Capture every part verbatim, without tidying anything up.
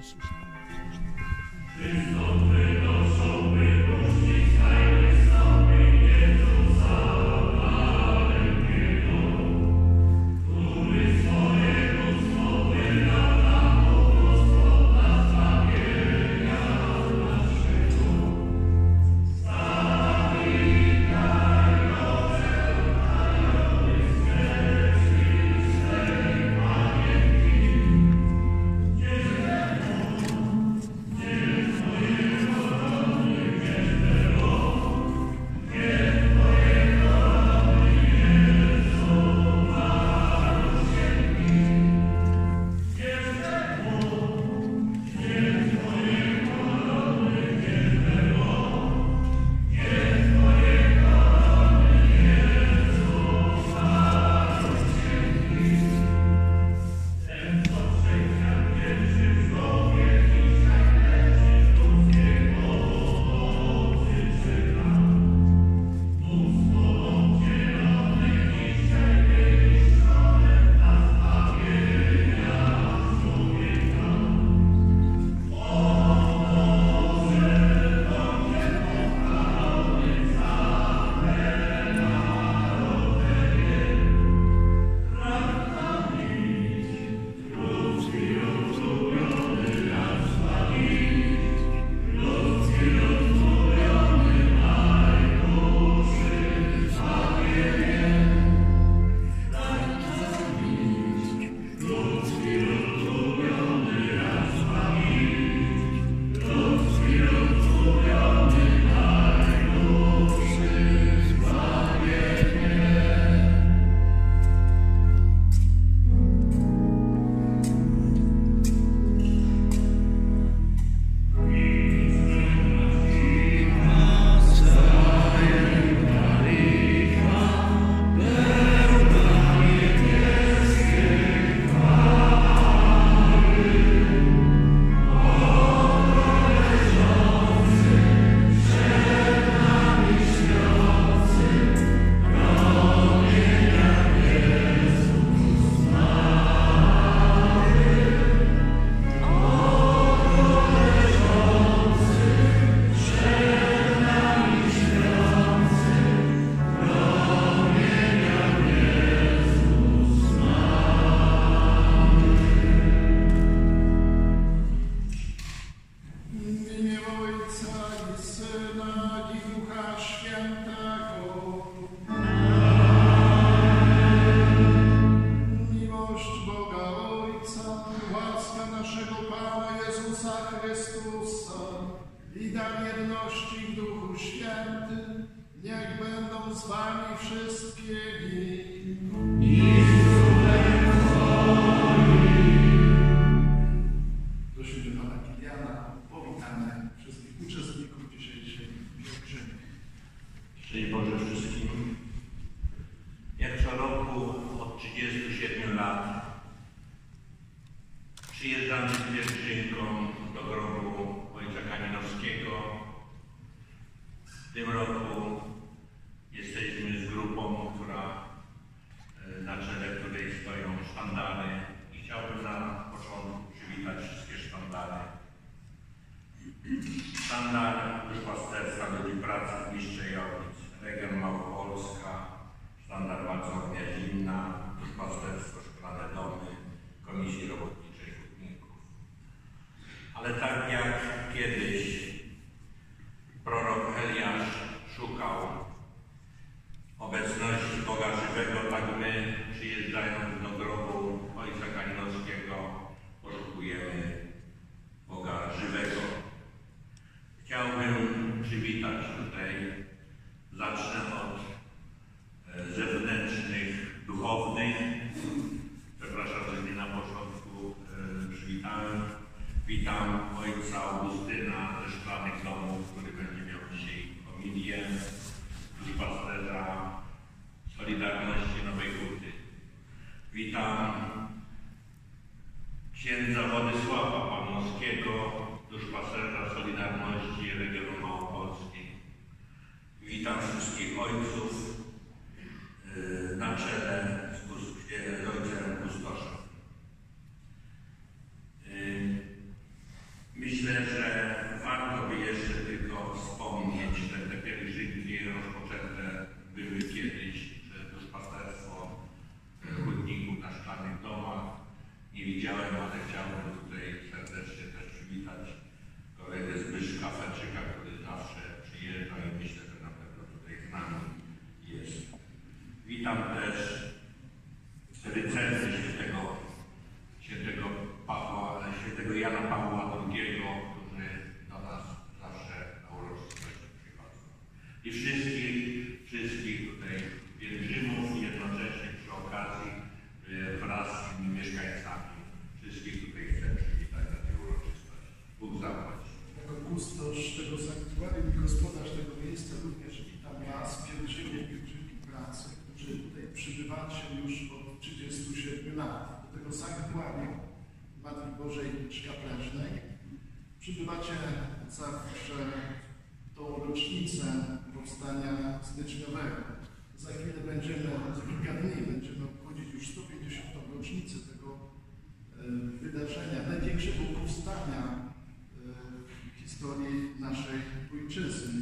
Sztandar Wacławia Zimna, duszpasterstwo Szklane Witam też rycerzy świętego, świętego Pawła, świętego Jana Pawła drugiego, którzy do nas zawsze na uroczystości przychodzą. I wszystkich, wszystkich tutaj pielgrzymów i jednocześnie przy okazji wraz z tymi mieszkańcami. Wszystkich tutaj chcę przywitać na tej uroczystości. Bóg zapłać. Jako kustosz tego sanktuarium i gospodarz tego miejsca również witam Was, pielgrzymów, pielgrzymki pracy, którzy tutaj przybywacie już od trzydziestu siedmiu lat. Do tego sanktuarium Matki Bożej Szkapleżnej. Przybywacie zawsze tą rocznicę powstania styczniowego. Za chwilę będziemy, za kilka dni będziemy obchodzić już sto pięćdziesiątą rocznicę tego e, wydarzenia, największego powstania e, w historii naszej ojczyzny.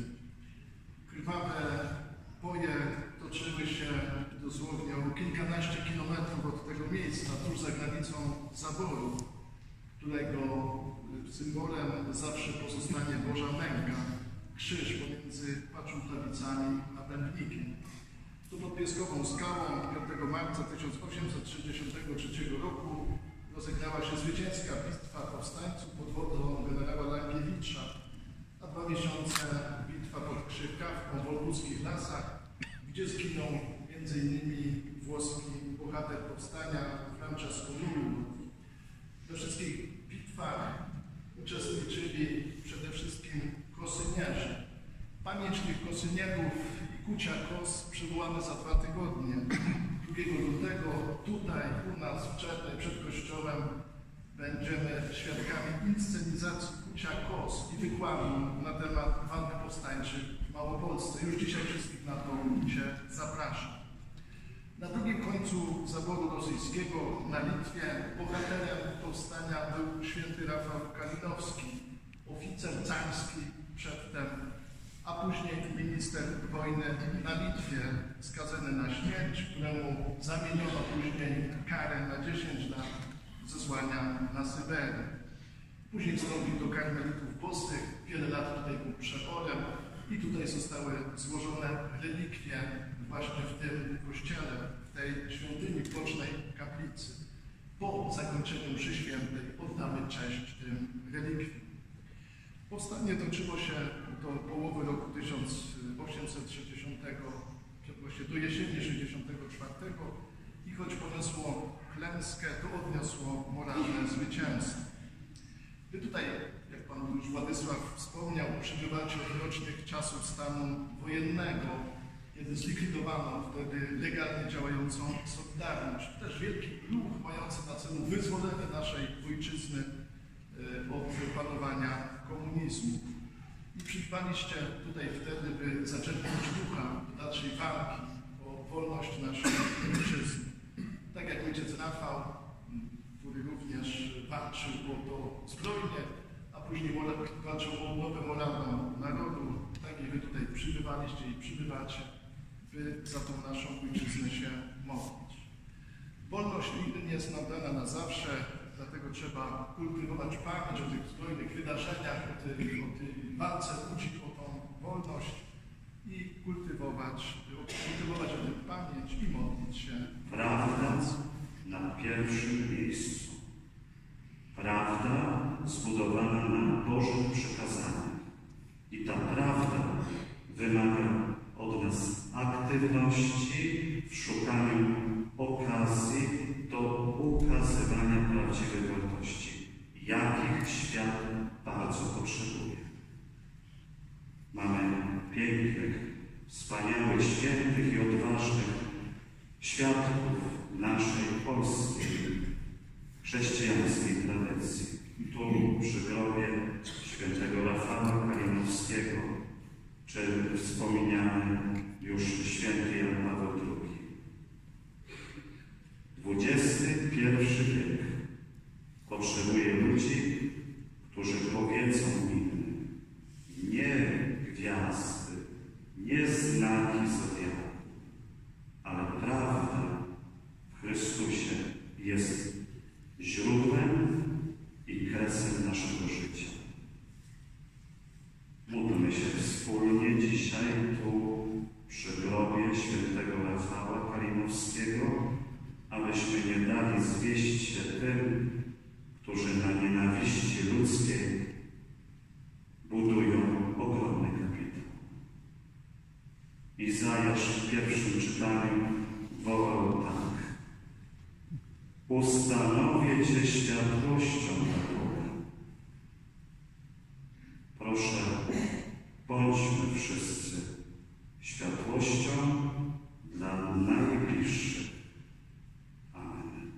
Krwawe boje toczyły się dosłownie o kilkanaście kilometrów od tego miejsca, tuż za granicą zaboru, którego symbolem zawsze pozostanie Boża Męka, krzyż pomiędzy Paczułtawicami a Bębnikiem. Tu pod Pieskową Skałą piątego marca tysiąc osiemset sześćdziesiątego trzeciego roku rozegrała się zwycięska bitwa powstańców pod wodą generała Lankiewicza, a dwa miesiące bitwa pod Krzywkawką w Wolkuskich Lasach, gdzie zginął między innymi włoski bohater powstania Francesco Nullo. We wszystkich bitwach uczestniczyli przede wszystkim kosynierzy. Pamięć tych kosynierów i kucia kos przywołamy za dwa tygodnie. drugiego lutego tutaj u nas w Czernej przed kościołem będziemy świadkami inscenizacji kucia kos i wykładu na temat walk powstańczych w Małopolsce. Już dzisiaj wszystkich na to Cię zapraszam. Na drugim końcu zaboru rosyjskiego na Litwie bohaterem powstania był święty Rafał Kalinowski, oficer carski przedtem, a później minister wojny na Litwie, skazany na śmierć, któremu zamieniono później karę na dziesięć lat zesłania na Syberię. Później wstąpił do karmelitów bosych, wiele lat tutaj był przeorem i tutaj zostały złożone relikwie właśnie w tym kościele, w tej świątyni bocznej kaplicy. Po zakończeniu mszy świętej oddamy cześć tym relikwiom. Powstanie toczyło się do połowy roku tysiąc osiemset sześćdziesiątego, właśnie do jesieni sześćdziesiątego czwartego i choć poniosło klęskę, to odniosło moralne zwycięstwo. Wy tutaj, jak Pan już Władysław wspomniał, przybywacie od rocznych czasów stanu wojennego, kiedy zlikwidowano wtedy legalnie działającą Solidarność. Też wielki ruch mający na celu wyzwolenie naszej ojczyzny od panowania komunizmu. I przybywaliście tutaj wtedy, by zaczerpnąć ducha do dalszej walki o wolność naszej ojczyzny. Tak jak ojciec Rafał, który również walczył o to zbrojnie, a później walczył o odnowę moralną narodu, tak i wy tutaj przybywaliście i przybywacie, by za tą naszą ojczyznę się modlić. Wolność nigdy nie jest nam dana na zawsze, dlatego trzeba kultywować pamięć o tych zbrojnych wydarzeniach, o tej, o tej walce, uczyć o tą wolność i kultywować, kultywować o tym pamięć i modlić się. Prawda na pierwszym miejscu. Prawda zbudowana na Bożych przykazaniach. I ta prawda wymaga od nas aktywności w szukaniu okazji do ukazywania prawdziwych wartości, jakich świat bardzo potrzebuje. Mamy pięknych, wspaniałych, świętych i odważnych świadków naszej polskiej, chrześcijańskiej tradycji. Tu przy grobie świętego Rafała Kalinowskiego, czy wspomniany już święty Jan Paweł drugi. dwudziesty pierwszy wiek potrzebuje ludzi, którzy powiedzą innym: nie gwiazdy, nie znaki zodiaku, ale prawda w Chrystusie jest źródłem i kresem naszego życia. Módlmy się wspólnie dzisiaj tu przy grobie świętego Rafała Kalinowskiego. Kalinowskiego, abyśmy nie dali zwieść się tym, którzy na nienawiści ludzkiej budują ogromny kapitał. Izajasz w pierwszym czytaniu wołał tak: ustanowię Cię światłością narodu. Proszę, bądźmy wszyscy światłością dla najbliższych. Amen.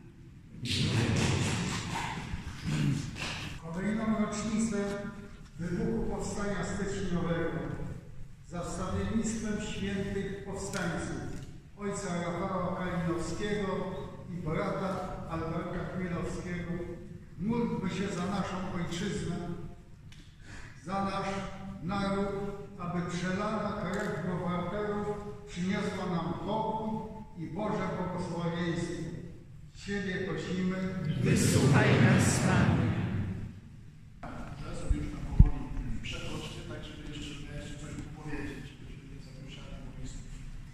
Kolejną rocznicę wybuchu Powstania Styczniowego za wstawiennictwem świętych powstańców ojca Rafała Kalinowskiego i brata Alberta Chmielowskiego módlmy się za naszą ojczyznę, za nasz naród, aby przelana krew bohaterów przyniosła nam pokój i Boże błogosławieństwo. Ciebie prosimy, wysłuchaj nas, Panie. Teraz już na powoli przekroczmy, tak żeby jeszcze miałeś coś powiedzieć, żeby nie zagłuszali moich słów.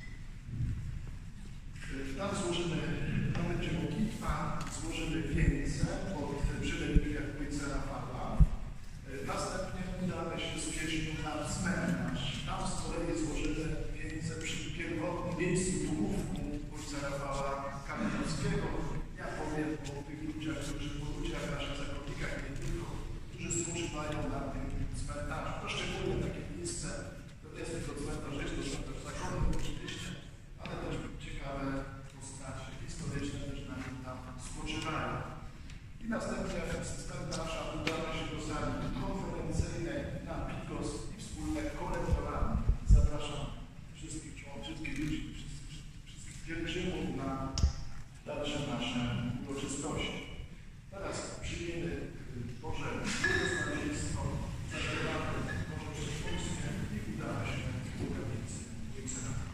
Tam złożymy, tam będzie modlitwa, złożymy wieńce pod przylędnikiem ojca Rafała. Następnie udamy się z pieśnią na cmentarz. Tam z kolei złożymy wieńce przy pierwotnym miejscu pochówku ojca Rafała Kalinowskiego. Ja powiem o tych ludziach, którzy po ludziach naszych zakonnikach, nie tylko, którzy spoczywają na tym cmentarzu. To szczególnie takie miejsce, to nie jest tylko cmentarz, jest to cmentarz zakonny oczywiście, ale też ciekawe postacie historyczne też na nim tam spoczywają. I następnie z cmentarza udamy się do sali konferencyjnej na bigos i wspólne kolektorami. Zapraszam wszystkich członków, wszystkich ludzi, wszystkich, wszystkich pielgrzymów na dalsze nasze uroczystości. Teraz przyjmiemy Boże błogosławieństwo, zaśpiewamy Boże Przesłowskie i udamy się do kaplicy ojca Rafała.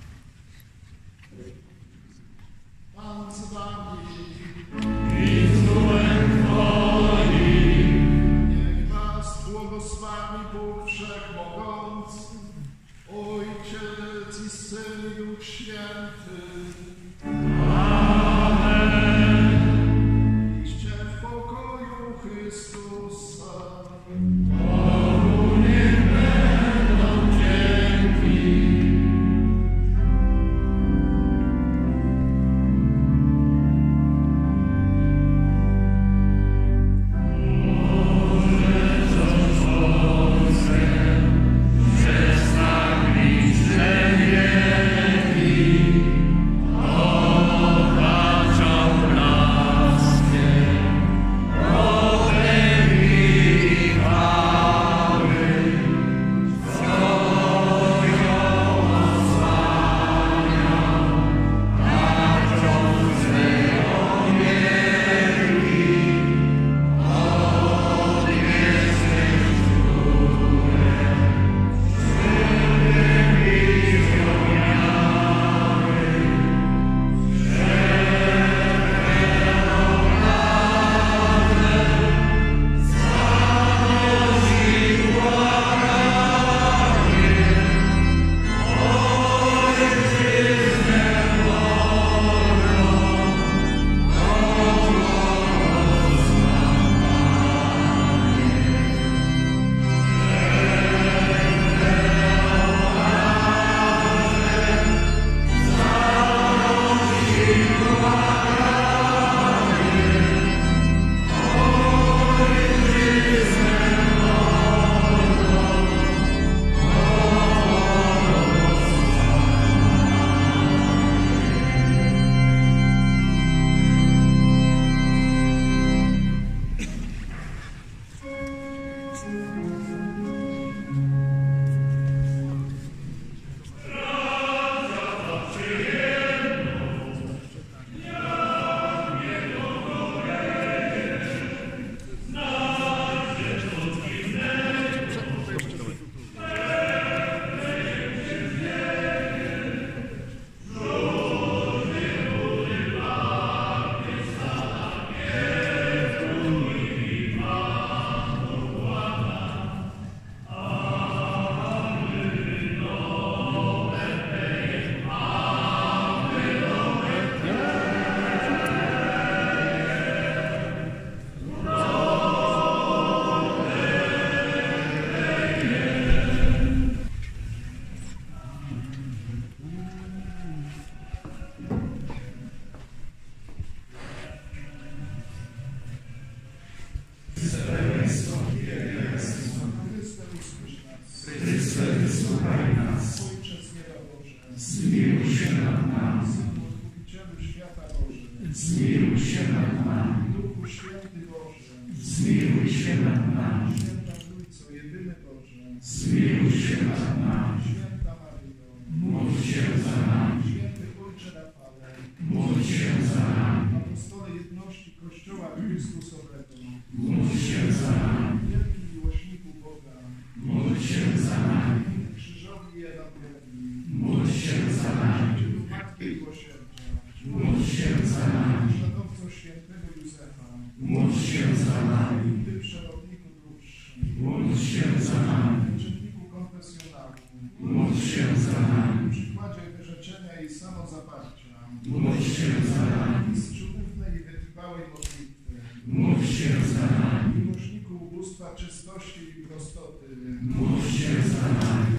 Pan z wami. Niech was błogosławi Bóg Wszechmogący, Ojciec i Syn i Duch Święty. Idźcie w pokoju Chrystusa. Oh zmiłuj się nad nami. Święta Maryjo, Módl się za nami. święty Ojcze Rafale, Módl się za nami. apostole jedności Kościoła Chrystusowego, Módl się za nami. wielki miłośniku Boga, Módl się za nami. krzyżowi i Ewangelii, Módl się za nami. Dzielu Matki Miłosierdzia, Módl się za nami. śladowco świętego Józefa, Módl się za nami. Ty przewodniku dusz, Módl się za nami. uczynniku konfesjonału, Módl się za nami. przykładzie wyrzeczenia i samozaparcia, Módl się za nami. mistrzu ufnej i wytrwałej modlitwy, Módl się za nami. miłośniku ubóstwa, czystości i prostoty, Módl się za nami.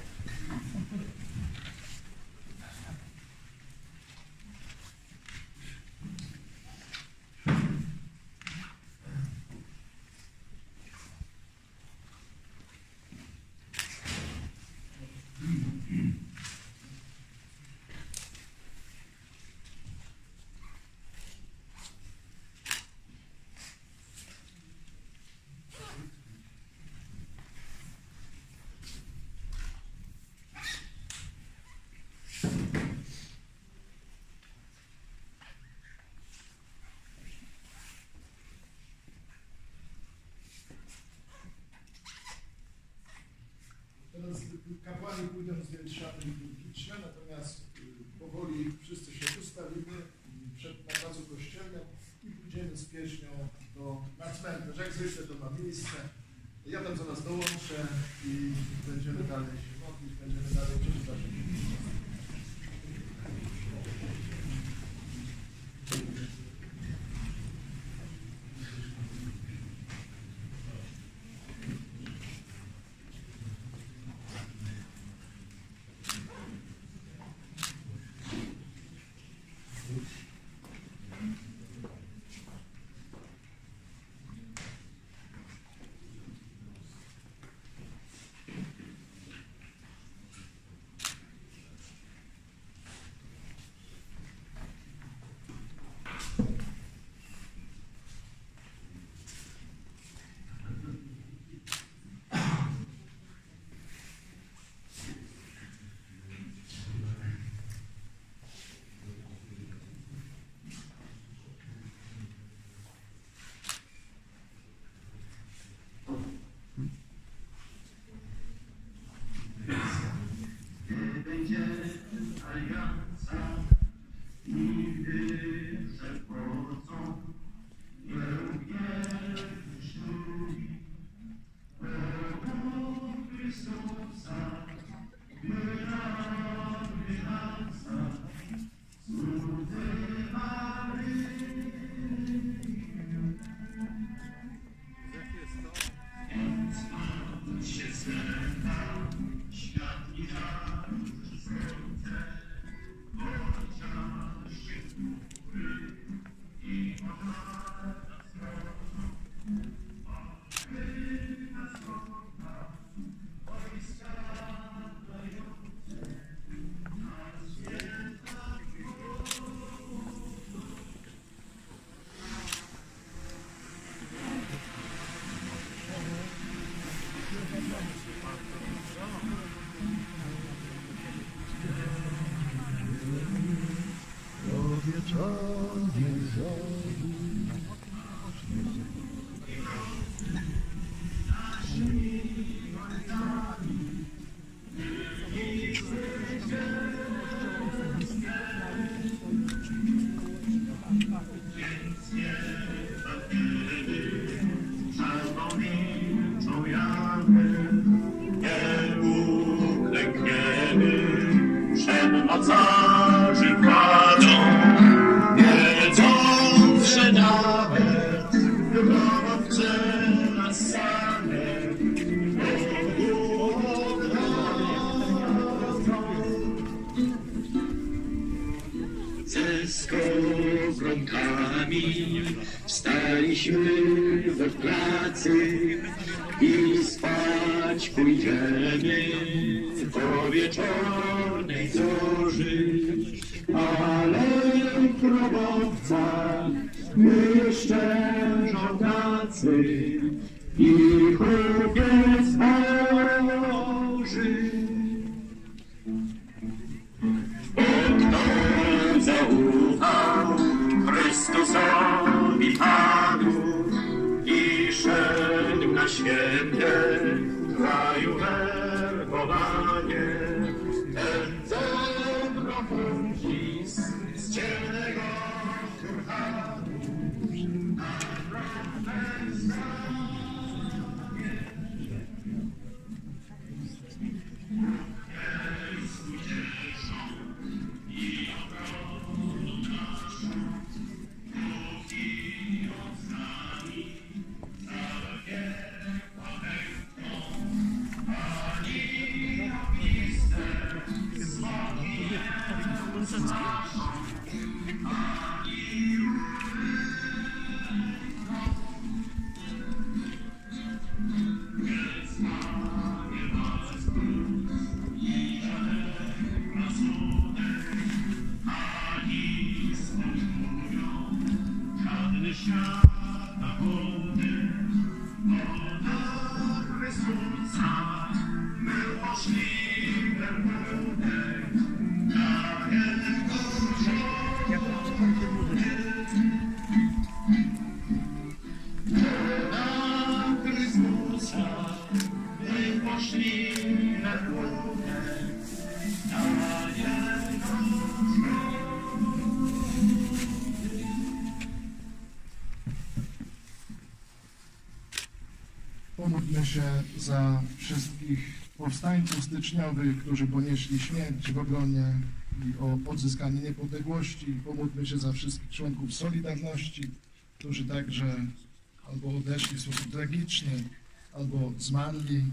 Teraz kapłani pójdą z wietrzami liturgiczne, natomiast y, powoli wszyscy się ustawimy przed na placu kościelnym i pójdziemy z pieśnią do, na cmentarz. Jak zwykle to ma miejsce. Ja tam zaraz dołączę i będziemy dalej się modlić, będziemy dalej przeczytać. Mocarzy kładą, wiedząc, że nawet grobowce nas samych Bogu oddadzą. Ze skowronkami wstaliśmy we pracy i spać pójdziemy po wieczornej zorzy, ale grobowca my jeszcze żołtacy i chłopiec spał. Pomódlmy się za wszystkich powstańców styczniowych, którzy ponieśli śmierć w obronie i o odzyskanie niepodległości. Pomódlmy się za wszystkich członków Solidarności, którzy także albo odeszli w sposób tragiczny, albo zmarli.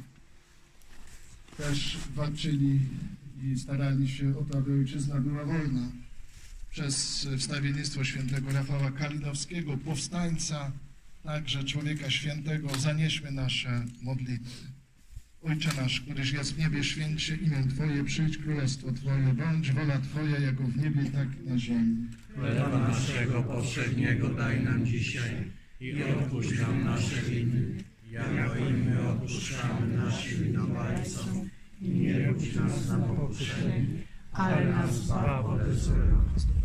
Też walczyli i starali się o to, aby ojczyzna była wolna. Przez wstawiennictwo świętego Rafała Kalinowskiego, powstańca, także człowieka świętego, zanieśmy nasze modlitwy. Ojcze nasz, któryś jest w niebie, święć się imię Twoje, przyjdź królestwo Twoje, bądź wola Twoja, jako w niebie, tak i na ziemi. Chleba naszego powszedniego daj nam dzisiaj i odpuść nam nasze winy, jako i my odpuszczamy naszym winowajcom. I nie budź nas na pokuszenie, ale nas zbaw ode złego.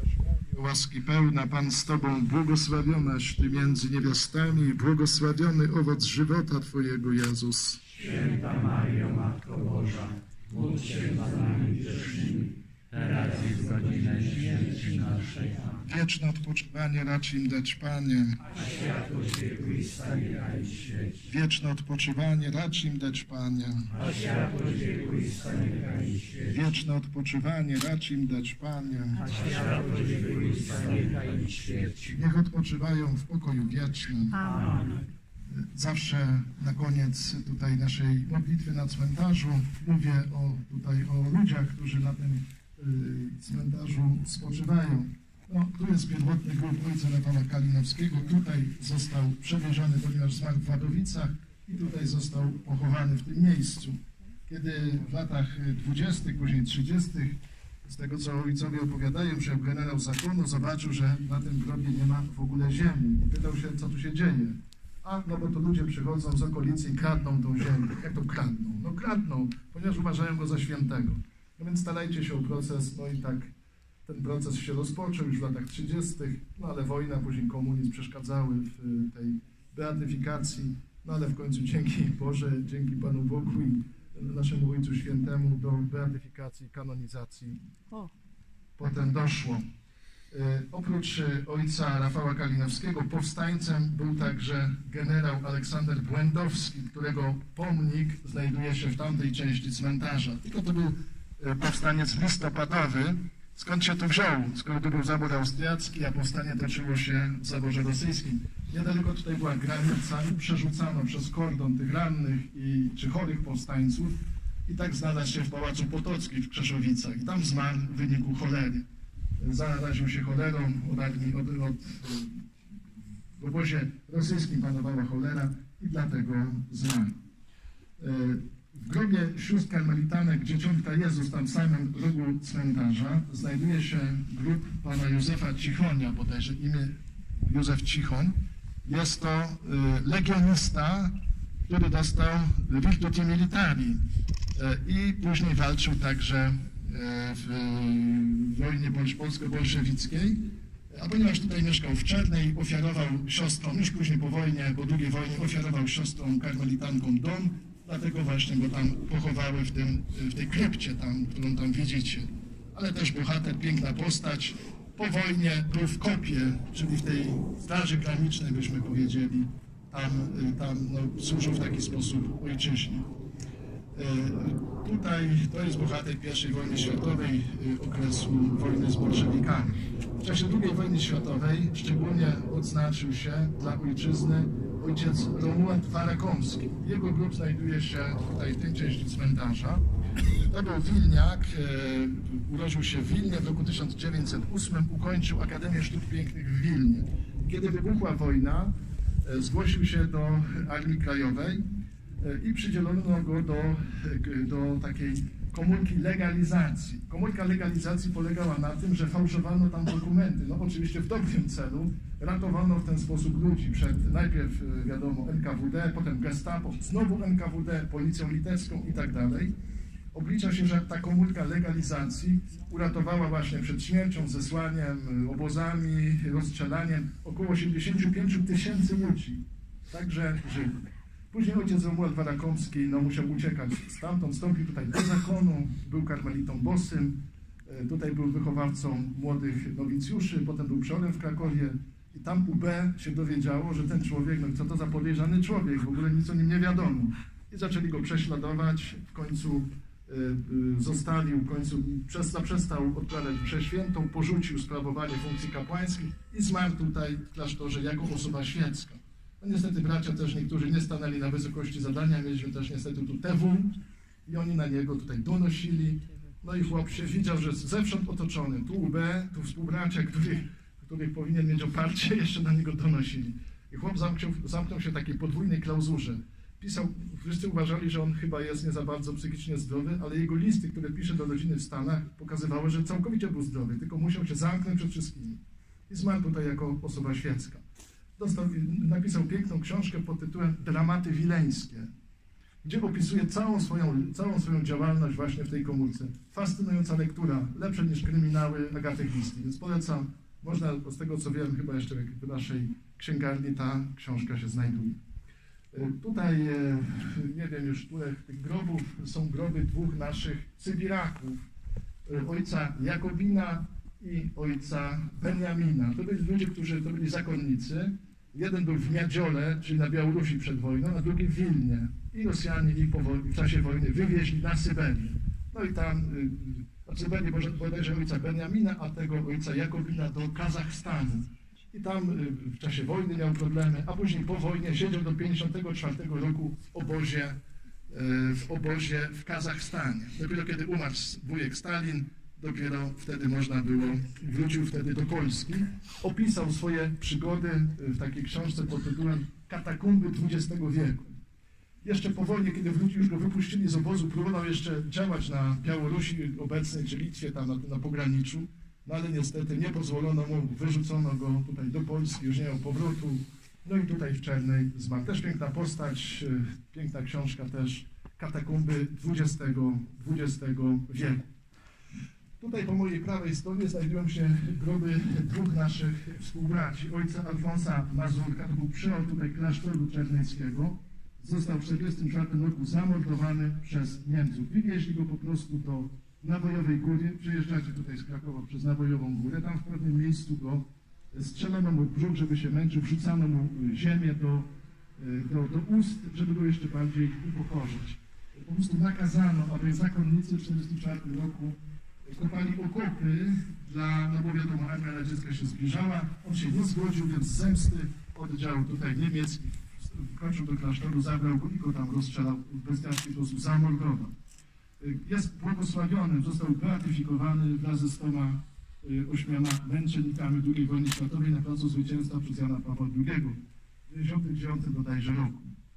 Łaski pełna, Pan z Tobą, błogosławionaś Ty między niewiastami i błogosławiony owoc żywota Twojego, Jezus. Święta Maryjo, Matko Boża, módl się za nami grzesznymi, teraz i w godzinę śmierci naszej. Amen. Wieczne odpoczywanie racz im dać, Panie. A światłość wiekuista niechaj świeci. Wieczne odpoczywanie racz im dać, Panie. A światłość wiekuista niechaj świeci. Wieczne odpoczywanie racz im dać, Panie. A światłość wiekuista niechaj świeci. Niech odpoczywają w pokoju wiecznym. Amen. Zawsze na koniec tutaj naszej modlitwy na cmentarzu mówię o, tutaj o ludziach, którzy na tym y, cmentarzu spoczywają. No, tu jest pierwotny grób ojca Rafała Kalinowskiego. Tutaj został przewieziony, ponieważ zmarł w Wadowicach, i tutaj został pochowany w tym miejscu. Kiedy w latach dwudziestych, później trzydziestych, z tego co ojcowie opowiadają, że generał zakonu zobaczył, że na tym grobie nie ma w ogóle ziemi i pytał się, co tu się dzieje. A, no bo to ludzie przychodzą z okolicy i kradną tą ziemię. Jak to kradną? No kradną, ponieważ uważają go za świętego. No więc starajcie się o proces, no i tak ten proces się rozpoczął już w latach trzydziestych, no ale wojna, później komunizm przeszkadzały w tej beatyfikacji, no ale w końcu dzięki Boże, dzięki Panu Bogu i naszemu Ojcu Świętemu do beatyfikacji, kanonizacji potem doszło. Oprócz ojca Rafała Kalinowskiego powstańcem był także generał Aleksander Błędowski, którego pomnik znajduje się w tamtej części cmentarza. Tylko to był powstaniec listopadowy. Skąd się to wziął? Skoro to był zabór austriacki, a powstanie toczyło się w zaborze rosyjskim. Niedaleko tutaj była granica i przerzucano przez kordon tych rannych i czy chorych powstańców i tak znalazł się w Pałacu Potockim w Krzeszowicach. I tam zmarł w wyniku cholery. Zaraził się cholerą, od armii, od, od, w obozie rosyjskim panowała cholera i dlatego zmarł. W grobie sióstr karmelitanek Dzieciątka Jezus, tam w samym rogu cmentarza, znajduje się grób pana Józefa Cichonia, bodajże imię Józef Cichoń. Jest to legionista, który dostał Virtuti Militari i później walczył także w wojnie polsko-bolszewickiej, a ponieważ tutaj mieszkał w Czernej, ofiarował siostrom, już później po wojnie, po drugiej wojnie, ofiarował siostrom karmelitankom dom, dlatego właśnie go tam pochowały w, tym, w tej krypcie, tam, którą tam widzicie. Ale też bohater, piękna postać. Po wojnie był w Kopie, czyli w tej straży granicznej, byśmy powiedzieli, tam, tam no, służył w taki sposób ojczyźnie. Tutaj to jest bohater pierwszej wojny światowej, okresu wojny z bolszewikami. W czasie drugiej wojny światowej szczególnie odznaczył się dla ojczyzny ojciec Romuald Warakomski. Jego grób znajduje się tutaj w tej części cmentarza. To był Wilniak, urodził się w Wilnie w roku tysiąc dziewięćset ósmym, ukończył Akademię Sztuk Pięknych w Wilnie. Kiedy wybuchła wojna, zgłosił się do Armii Krajowej i przydzielono go do, do takiej komórki legalizacji. Komórka legalizacji polegała na tym, że fałszowano tam dokumenty, no oczywiście w dobrym celu, ratowano w ten sposób ludzi przed najpierw, wiadomo, N K W D, potem Gestapo, znowu N K W D, policją litewską i tak dalej. Oblicza się, że ta komórka legalizacji uratowała właśnie przed śmiercią, zesłaniem, obozami, rozstrzelaniem około siedemdziesiąt pięć tysięcy ludzi. Także żył. Później ojciec Romuald Warakomski no, musiał uciekać stamtąd, wstąpił tutaj do zakonu, był karmelitą bosym, tutaj był wychowawcą młodych nowicjuszy, potem był przeorem w Krakowie i tam U B się dowiedziało, że ten człowiek, no co to za podejrzany człowiek, w ogóle nic o nim nie wiadomo. I zaczęli go prześladować, w końcu y, zostawił, w końcu zaprzestał odprawiać mszę świętą, porzucił sprawowanie funkcji kapłańskich i zmarł tutaj w klasztorze jako osoba świecka. No niestety bracia też niektórzy nie stanęli na wysokości zadania, mieliśmy też niestety tu T W i oni na niego tutaj donosili. No i chłop się widział, że zewsząd otoczony, tu U B, tu współbracia, których, których powinien mieć oparcie, jeszcze na niego donosili. I chłop zamknął, zamknął się w takiej podwójnej klauzurze. Pisał, wszyscy uważali, że on chyba jest nie za bardzo psychicznie zdrowy, ale jego listy, które pisze do rodziny w Stanach, pokazywały, że całkowicie był zdrowy, tylko musiał się zamknąć przed wszystkimi. I zmarł tutaj jako osoba świecka. Dostał, napisał piękną książkę pod tytułem Dramaty Wileńskie, gdzie opisuje całą swoją, całą swoją działalność właśnie w tej komórce. Fascynująca lektura, lepsze niż kryminały Agaty Christie, więc polecam. Można, z tego co wiem, chyba jeszcze w naszej księgarni ta książka się znajduje. Tutaj, nie wiem już, które tych grobów są groby dwóch naszych Sybiraków, ojca Jakobina i ojca Beniamina. To byli ludzie, którzy to byli zakonnicy. Jeden był w Miadziole, czyli na Białorusi przed wojną, a drugi w Wilnie. I Rosjanie ich po wojnie, w czasie wojny wywieźli na Syberię. No i tam, na Syberię bodajże ojca Beniamina, a tego ojca Jakobina do Kazachstanu. I tam w czasie wojny miał problemy, a później po wojnie siedział do pięćdziesiątego czwartego roku w obozie, w obozie w Kazachstanie. Dopiero kiedy umarł wujek Stalin, dopiero wtedy można było, wrócił wtedy do Polski. Opisał swoje przygody w takiej książce pod tytułem Katakumby dwudziestego wieku. Jeszcze po wojnie, kiedy wrócił, już go wypuścili z obozu, próbował jeszcze działać na Białorusi obecnej, czy Litwie, tam na, na pograniczu, no ale niestety nie pozwolono mu, wyrzucono go tutaj do Polski, już nie miał powrotu. No i tutaj w Czernej zmarł. Też piękna postać, piękna książka też, Katakumby dwudziestego wieku. Tutaj po mojej prawej stronie znajdują się groby dwóch naszych współbraci. Ojca Alfonsa Mazurka, to był przeor tutaj klasztoru czernejskiego. Został w tysiąc dziewięćset czterdziestym czwartym roku zamordowany przez Niemców. Wywieźli go po prostu do Nawojowej Góry. Przyjeżdżacie tutaj z Krakowa przez Nawojową Górę. Tam w pewnym miejscu go strzelono mu w brzuch, żeby się męczył. Wrzucano mu ziemię do, do, do ust, żeby go jeszcze bardziej upokorzyć. Po prostu nakazano, aby zakonnicy w tysiąc dziewięćset czterdziestym czwartym roku kopali okopy, dla, no bo wiadomo, armia radziecka się zbliżała, on się nie zgodził, więc z zemsty oddział tutaj niemiecki wkroczył do klasztoru, zabrał go i go tam rozstrzelał, w bestialski sposób zamordował. Jest błogosławiony, został beatyfikowany wraz ze stoma ośmioma męczennikami drugiej wojny światowej na placu Zwycięstwa przez Jana Pawła drugiego w tysiąc dziewiątym bodajże roku.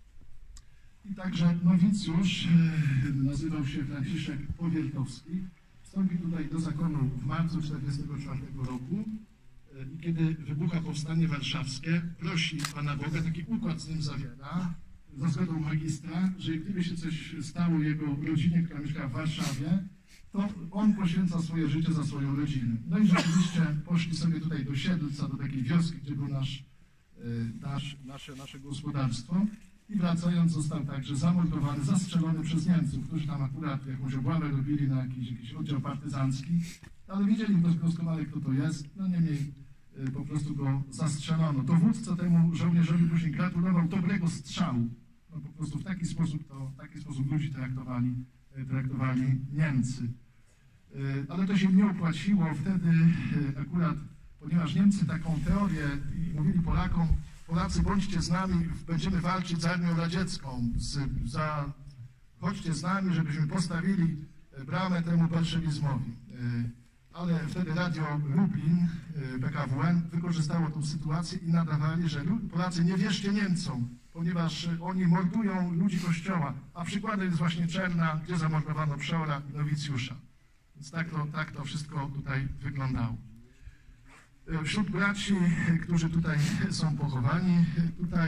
I także nowicjusz, nazywał się Franciszek Powiertowski, wstąpił tutaj do zakonu w marcu tysiąc dziewięćset czterdziestego czwartego roku i kiedy wybucha powstanie warszawskie, prosi Pana Boga, taki układ z nim zawiera, za zgodą magistra, że gdyby się coś stało jego rodzinie, która mieszka w Warszawie, to on poświęca swoje życie za swoją rodzinę. No i rzeczywiście poszli sobie tutaj do Siedlca, do takiej wioski, gdzie było nasz, nasz, nasze, nasze gospodarstwo. I wracając został także zamordowany, zastrzelony przez Niemców, którzy tam akurat jakąś obławę robili na jakiś, jakiś oddział partyzancki, ale wiedzieli doskonale, kto to jest, no niemniej y, po prostu go zastrzelono. Dowódca temu żołnierzowi później gratulował dobrego strzału. No po prostu w taki sposób, to, w taki sposób ludzi traktowali, y, traktowali Niemcy. Y, ale to się nie opłaciło wtedy y, akurat, ponieważ Niemcy taką teorię mówili Polakom, Polacy, bądźcie z nami, będziemy walczyć z armią radziecką, z, za, chodźcie z nami, żebyśmy postawili bramę temu bolszewizmowi. Ale wtedy Radio Lublin, P K W N, wykorzystało tą sytuację i nadawali, że Polacy nie wierzcie Niemcom, ponieważ oni mordują ludzi Kościoła, a przykładem jest właśnie Czerna, gdzie zamordowano przeora i nowicjusza. Więc tak to, tak to wszystko tutaj wyglądało. Wśród braci, którzy tutaj są pochowani, tutaj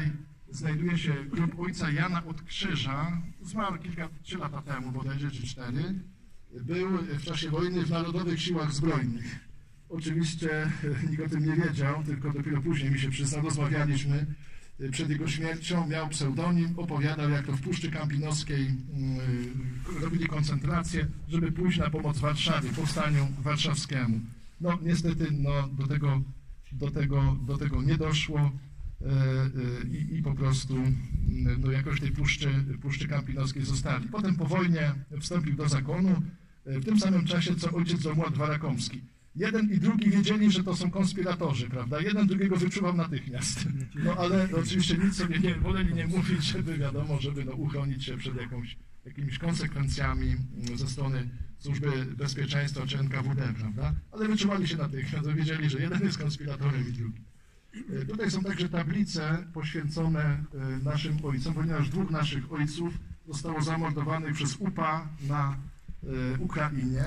znajduje się grób ojca Jana od Krzyża. Zmarł kilka, trzy lata temu bodajże, czy cztery. Był w czasie wojny w Narodowych Siłach Zbrojnych. Oczywiście nikt o tym nie wiedział, tylko dopiero później mi się przyznał, rozmawialiśmy. Przed jego śmiercią miał pseudonim, opowiadał, jak to w Puszczy Kampinoskiej yy, robili koncentrację, żeby pójść na pomoc Warszawie, powstaniu warszawskiemu. No niestety no, do, tego, do, tego, do tego nie doszło yy, yy, i po prostu yy, no, jakoś tej Puszczy, Puszczy Kampinoskiej zostali. Potem po wojnie wstąpił do zakonu, yy, w tym samym czasie co ojciec Romuald Warakomski. Jeden i drugi wiedzieli, że to są konspiratorzy, prawda? Jeden drugiego wyczuwał natychmiast. No ale oczywiście nic sobie nie woleli nie mówić, żeby wiadomo, żeby no, uchronić się przed jakąś, jakimiś konsekwencjami ze strony Służby Bezpieczeństwa czy N K W D, prawda? Ale wyczuwali się natychmiast, wiedzieli, że jeden jest konspiratorem i drugi. Tutaj są także tablice poświęcone naszym ojcom, ponieważ dwóch naszych ojców zostało zamordowanych przez U P A na Ukrainie,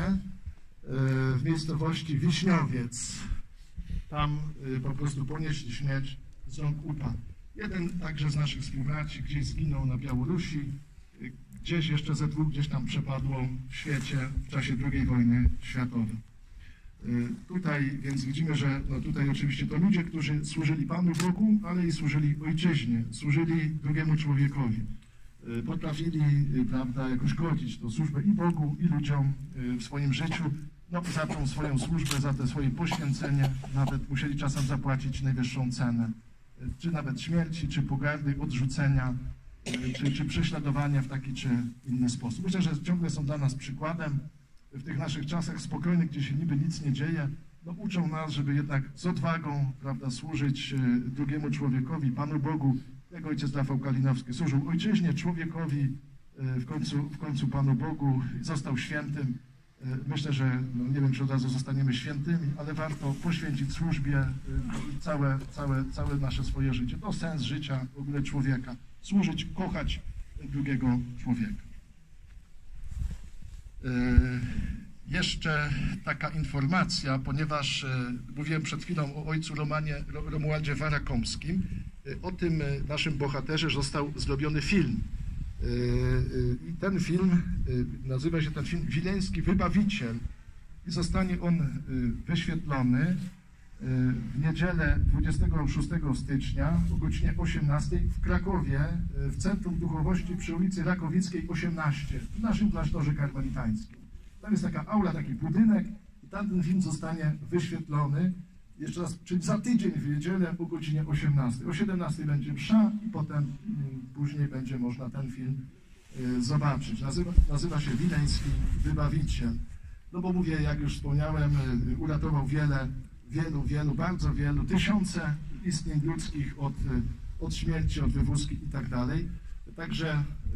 w miejscowości Wiśniowiec. Tam po prostu ponieśli śmierć z rąk U P A. Jeden także z naszych współbraci gdzieś zginął na Białorusi, gdzieś jeszcze ze dwóch gdzieś tam przepadło w świecie w czasie drugiej wojny światowej. Tutaj więc widzimy, że no tutaj oczywiście to ludzie, którzy służyli Panu Bogu, ale i służyli ojczyźnie, służyli drugiemu człowiekowi. Potrafili, prawda, jakoś godzić tą służbę i Bogu, i ludziom w swoim życiu. No, za tą swoją służbę, za te swoje poświęcenie nawet musieli czasem zapłacić najwyższą cenę. Czy nawet śmierci, czy pogardy, odrzucenia, czy, czy prześladowania w taki czy inny sposób. Myślę, że ciągle są dla nas przykładem w tych naszych czasach spokojnych, gdzie się niby nic nie dzieje. No, uczą nas, żeby jednak z odwagą, prawda, służyć drugiemu człowiekowi, Panu Bogu. Jak ojciec Rafał Kalinowski służył ojczyźnie, człowiekowi, w końcu, w końcu Panu Bogu, został świętym. Myślę, że no nie wiem, czy od razu zostaniemy świętymi, ale warto poświęcić służbie całe, całe, całe nasze swoje życie. To sens życia w ogóle człowieka. Służyć, kochać drugiego człowieka. Jeszcze taka informacja, ponieważ mówiłem przed chwilą o ojcu Romanie, Romualdzie Warakomskim. O tym naszym bohaterze został zrobiony film. I ten film, nazywa się ten film Wileński Wybawiciel i zostanie on wyświetlony w niedzielę dwudziestego szóstego stycznia o godzinie osiemnastej w Krakowie, w Centrum Duchowości przy ulicy Rakowickiej osiemnaście, w naszym klasztorze karmelitańskim. Tam jest taka aula, taki budynek i tam ten film zostanie wyświetlony. Jeszcze raz, czyli za tydzień w niedzielę o godzinie osiemnastej. O siedemnastej będzie msza i potem później będzie można ten film zobaczyć. Nazywa, nazywa się Wileński Wybawiciel. No bo mówię, jak już wspomniałem, uratował wiele, wielu, wielu, bardzo wielu, tysiące istnień ludzkich od, od śmierci, od wywózki i tak dalej. Także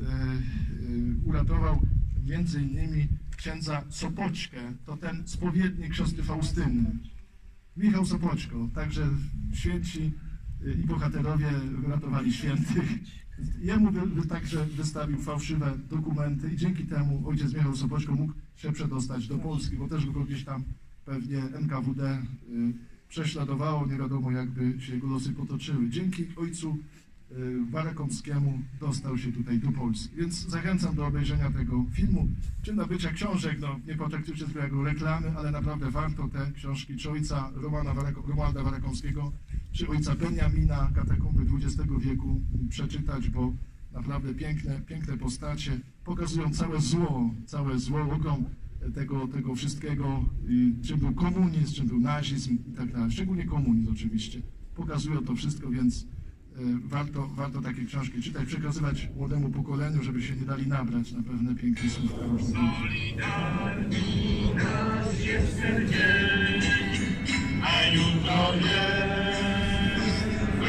yy, uratował między innymi księdza Sopoćkę, to ten spowiednik siostry Faustyny. Michał Sopoćko, także święci i bohaterowie ratowali świętych. Jemu wy, także wystawił fałszywe dokumenty i dzięki temu ojciec Michał Sopoćko mógł się przedostać do Polski, bo też go gdzieś tam pewnie N K W D y, prześladowało, nie wiadomo jakby się jego losy potoczyły. Dzięki ojcu y, Warakomskiemu dostał się tutaj do Polski. Więc zachęcam do obejrzenia tego filmu, czy nabycia książek, no nie potraktujcie tego jako reklamy, ale naprawdę warto te książki, czy ojca Romana Warako, Romualda Warakomskiego, czy ojca Beniamina, katakomby dwudziestego wieku przeczytać, bo naprawdę piękne, piękne postacie pokazują całe zło, całe zło, ogrom tego, tego wszystkiego, czym był komunizm, czym był nazizm i tak dalej, szczególnie komunizm oczywiście. Pokazują to wszystko, więc warto, warto takie książki czytać, przekazywać młodemu pokoleniu, żeby się nie dali nabrać na pewne piękne słówka różne. Solidarni nas jest ten dzień, a jutro jest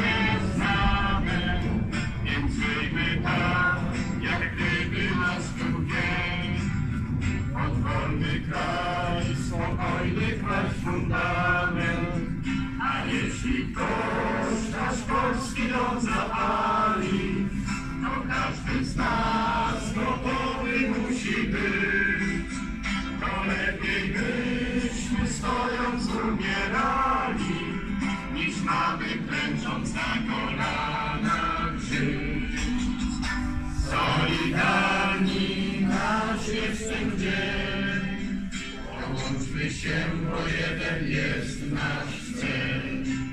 wracamy, więc wyjmy tak, jak gdyby nas był dzień. Podwolny kraj, spokojny kraj fundament, a jeśli ktoś nasz polski dom zapali, to każdy z nas gotowy musi być. To lepiej byśmy stojąc umierali, niż mamy klęcząc na kolanach żyć. się, bo jeden jest nasz cel.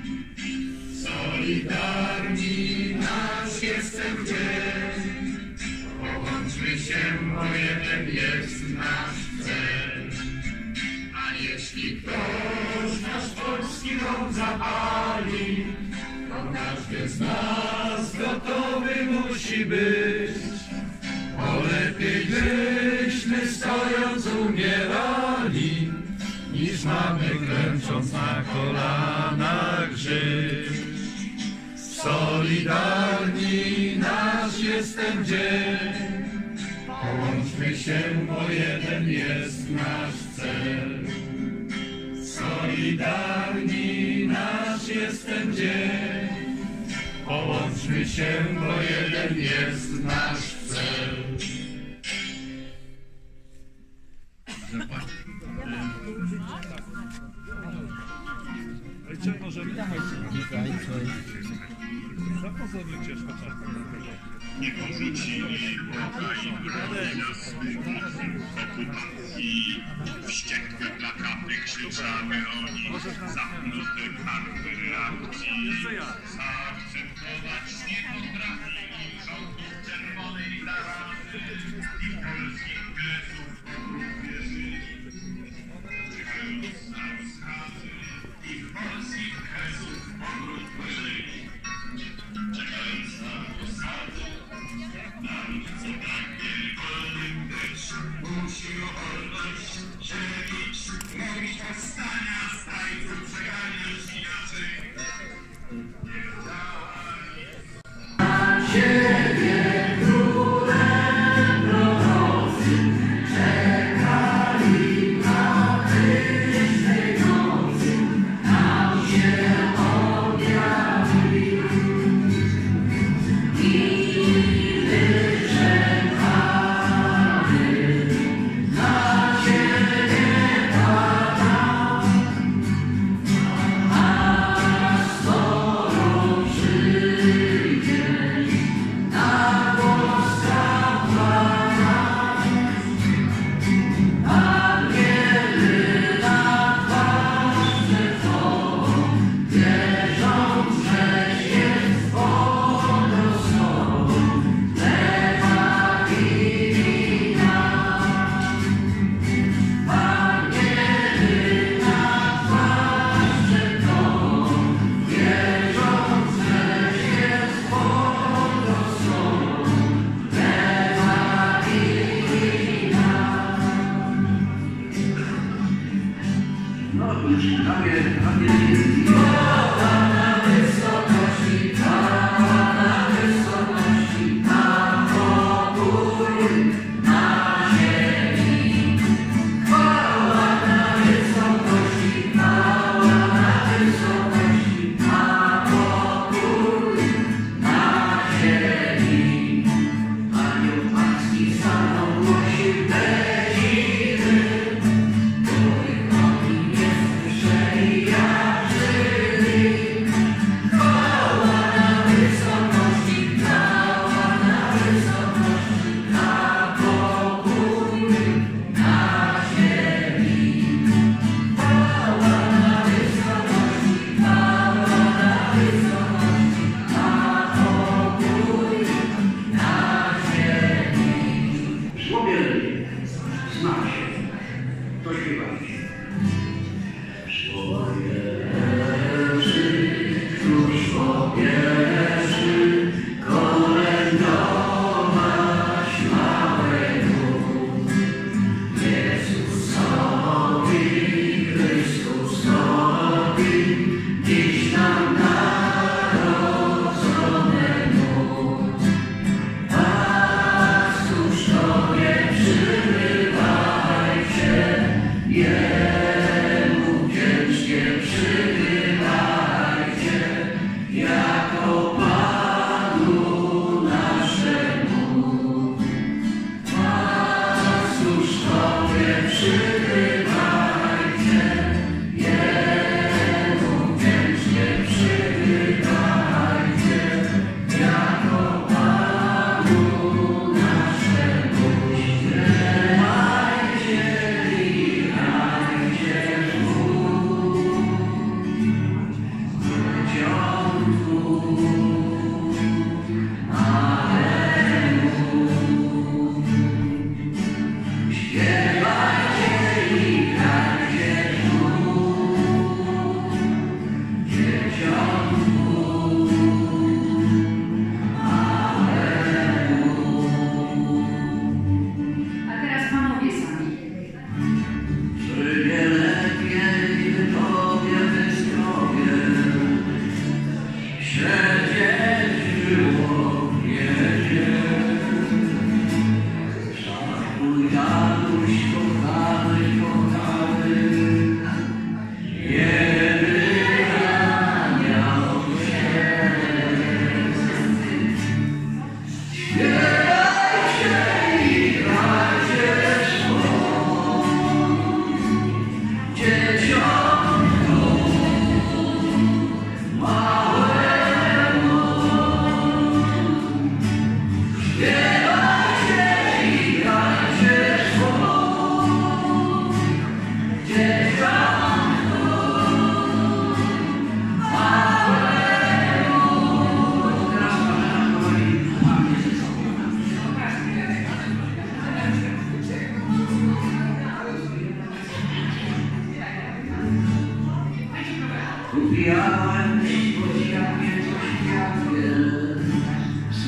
Solidarni nasz jest ten dzień, połączmy się, bo jeden jest nasz cel. A jeśli ktoś nasz polski dom zapali, to każdy z nas gotowy musi być. Bo lepiej byśmy stojąc umierali, niż mamy klęcząc na kolanach żyć. Solidarni nasz jest ten dzień, połączmy się, bo jeden jest nasz cel. Solidarni nasz jest ten dzień, połączmy się, bo jeden jest nasz cel. Ojcze, może zapozorujcie chociaż Nie porzucili Boga i broni nas i wściekłe plakaty krzyczały oni, zamknute karty reakcji. Zaakceptować nie potrafili rządów czerwonej tarczy i polskich kresów wierzyli. Czekając na rozkazy i polskich kresów powrót wyżyli. Czekając na rozkazy, naród co pragnie wolnym być, musi o wolność dzielić, mówić powstania, zdrajców przeganiać inaczej. Nie daj. Na ziemię królem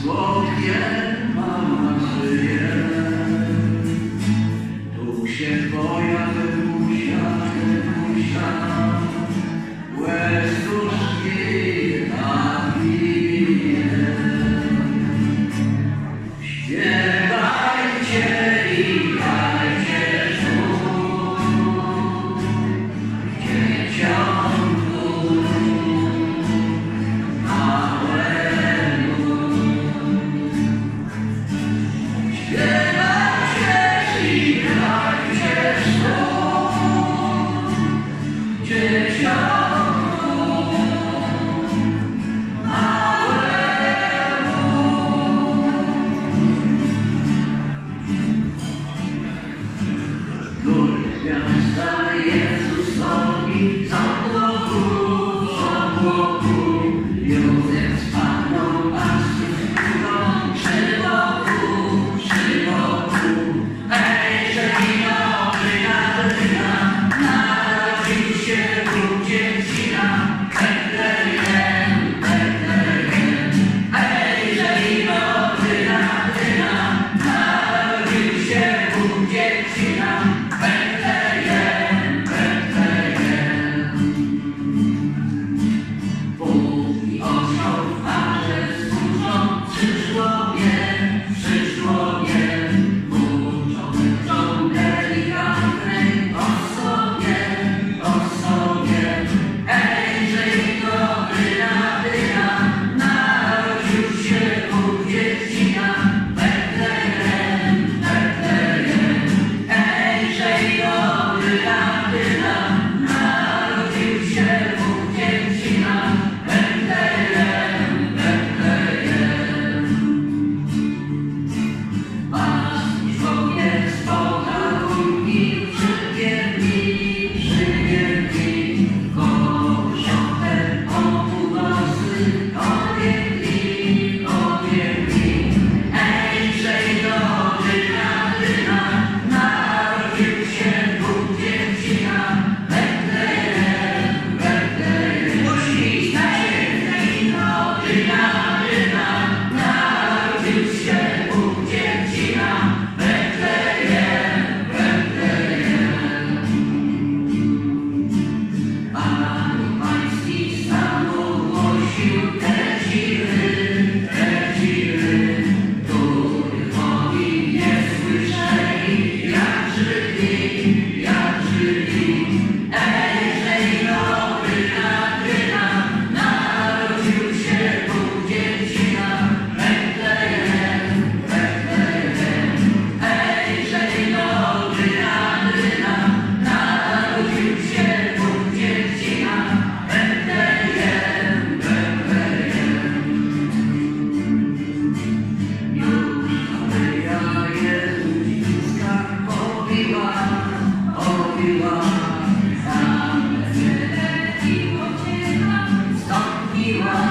Miła